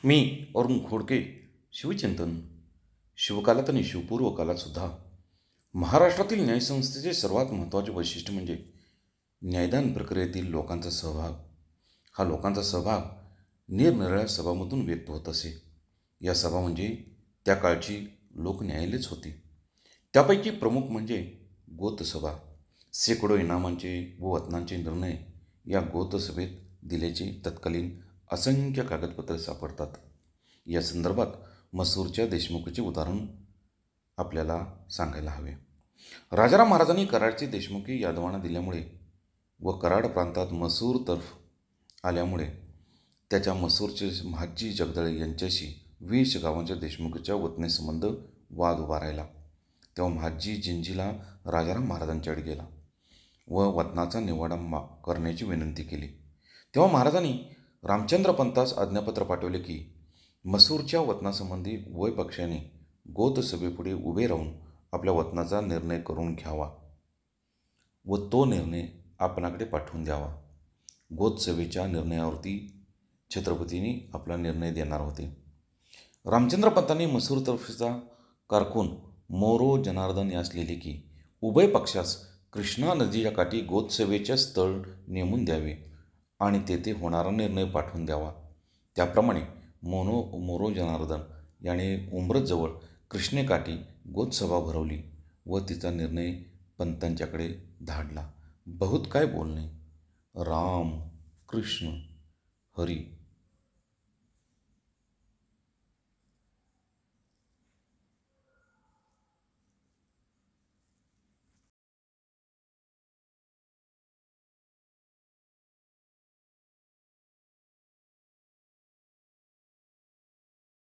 मी अरुण खोडके. शिवचिंतन. शिवकालात आणि शिवपूर्व कालात सुद्धा महाराष्ट्रातील न्यायसंस्थेचे सर्वात महत्त्वाचे वैशिष्ट्य म्हणजे न्यायदान प्रक्रियेतील लोकांचा सहभाग. हा लोकांचा सहभाग निरनिराळ्या सभामधून व्यक्त होत असे. या सभा म्हणजे त्या काळची लोकन्यायालयच होती. त्यापैकी प्रमुख म्हणजे गोतसभा. शेकडो इनामांचे व वतनांचे निर्णय या गोतसभेत दिल्याचे तत्कालीन असंख्य कागदपत्रे सापडतात. या संदर्भात मसूरच्या देशमुखीचे उदाहरण आपल्याला सांगायला हवे. राजाराम महाराजांनी कराडची देशमुखी यादवांना दिल्यामुळे व कराड प्रांतात मसूर तर्फ आल्यामुळे त्याच्या मसूरचे महाजी जगदळे यांच्याशी 20 गावांच्या देशमुखीच्या वतनेसंबंध वाद उभा राहिला. तेव्हा महाजी जिंजीला राजाराम महाराजांच्याकडे गेला व वतनाचा निवाडा करण्याची विनंती केली. तेव्हा महाराजांनी रामचंद्र पंतास आज्ञापत्र पाठवले की मसूरच्या वतनासंबंधी उभय पक्षाने गोतसभेपुढे उभे राहून आपल्या वतनाचा निर्णय करून घ्यावा व तो निर्णय आपणाकडे पाठवून द्यावा. गोतसभेच्या निर्णयावरती छत्रपतींनी आपला निर्णय देणार होते. रामचंद्र पंतांनी मसूरतर्फेचा कारकून मोरो जनार्दन यास लिहिले की उभय पक्षास कृष्णा नदीच्या काठी गोतसभेचे स्थळ नेमून द्यावे आणि तेथे होणारा निर्णय पाठवून द्यावा. त्याप्रमाणे मोरो जनार्दन याने उंब्रजवळ कृष्णेकाठी गोतसभा भरवली व तिचा निर्णय पंतांच्याकडे धाडला. बहुत काय बोलणे. राम, कृष्ण, हरी